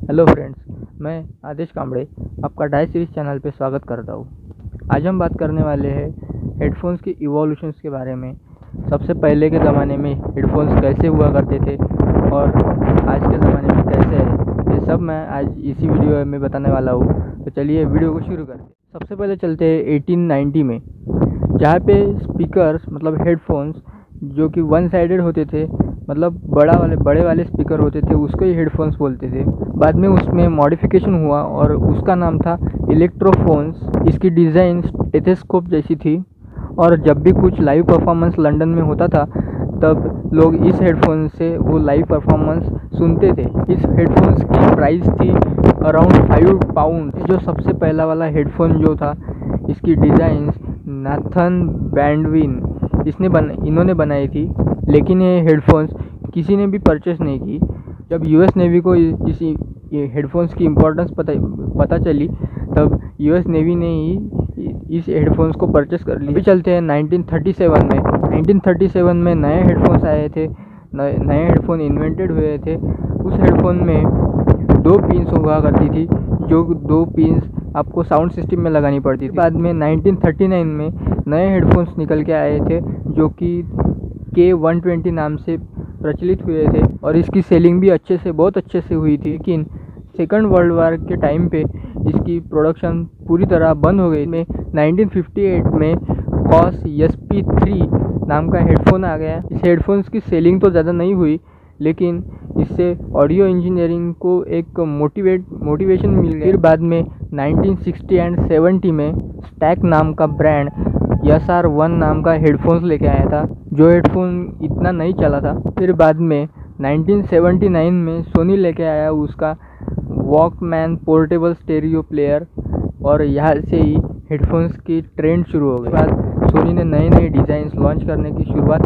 Hello friends, मैं आदेश कांबड़े आपका die series channel पे स्वागत करता हूँ। आज हम बात करने वाले हैं हेडफोन्स की इवोल्यूशंस के बारे में। सबसे पहले के ज़माने में हेडफोन्स कैसे हुआ करते थे और आज के ज़माने में कैसे है, ये सब मैं आज इसी वीडियो में बताने वाला हूँ। तो चलिए वीडियो को शुरू करते हैं। सबसे पहले चलते हैं 1890 में, जहाँ पे स्पीकर्स मतलब हेडफोन्स जो कि वन साइडेड होते थे, मतलब बड़े वाले स्पीकर होते थे, उसको ही हेडफोन्स बोलते थे। बाद में उसमें मॉडिफिकेशन हुआ और उसका नाम था इलेक्ट्रोफोन्स। इसकी डिज़ाइन स्टेथोस्कोप जैसी थी और जब भी कुछ लाइव परफॉर्मेंस लंदन में होता था तब लोग इस हेडफोन से वो लाइव परफॉर्मेंस सुनते थे। इस हेडफोन्स की प्राइस थी अराउंड 5 पाउंड। जो सबसे पहला वाला हेडफोन जो था, इसकी डिज़ाइन नाथन बैंडविन इन्होंने बनाई थी, लेकिन ये हेडफोन्स किसी ने भी परचेस नहीं की। जब यूएस नेवी को ये हेडफोन्स की इम्पोर्टेंस पता चली तब यूएस नेवी ने ही इस हेडफोन्स को परचेस कर लिया। अभी चलते हैं 1937 में। 1937 में नए हेडफोन्स आए थे, नए हेडफोन इन्वेंटेड हुए थे। उस हेडफोन में 2 पिन्स हुआ करती थी, जो 2 पिन्स आपको साउंड सिस्टम में लगानी पड़ती थी। बाद में 1939 में नए हेडफोन्स निकल के आए थे जो कि K120 नाम से प्रचलित हुए थे और इसकी सेलिंग भी बहुत अच्छे से हुई थी। लेकिन सेकंड वर्ल्ड वार के टाइम पे इसकी प्रोडक्शन पूरी तरह बंद हो गई। में 1958 में कॉस SP3 नाम का हेडफोन आ गया। इस हेडफोन्स की सेलिंग तो ज़्यादा नहीं हुई, लेकिन इससे ऑडियो इंजीनियरिंग को एक मोटिवेशन मिल गया। फिर बाद में 1960 एंड 70 में स्टैक नाम का ब्रांड SR1 नाम का हेडफोन्स लेके आया था, जो हेडफोन इतना नहीं चला था। फिर बाद में 1979 में सोनी लेके आया उसका वॉकमैन पोर्टेबल स्टेरियो प्लेयर और यहाँ से ही हेडफोन्स की ट्रेंड शुरू हो गई। बाद सोनी ने नए डिज़ाइंस लॉन्च करने की शुरुआत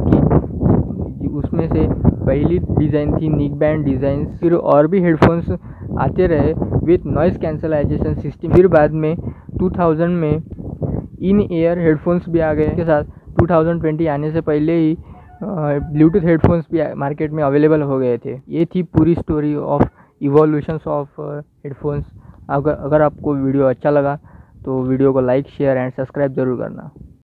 की। उसमें से पहली डिज़ाइन थी निक बैंड डिज़ाइन। फिर और भी हेडफोन्स आते रहे विथ नॉइज़ कैंसलाइजेशन सिस्टम। फिर बाद में 2000 में इन ईयर हेडफोन्स भी आ गए। के साथ 2020 आने से पहले ही ब्लूटूथ हेडफोन्स भी मार्केट में अवेलेबल हो गए थे। ये थी पूरी story of evolutions of headphones. अगर आपको वीडियो अच्छा लगा तो वीडियो को लाइक, शेयर एंड सब्सक्राइब ज़रूर करना।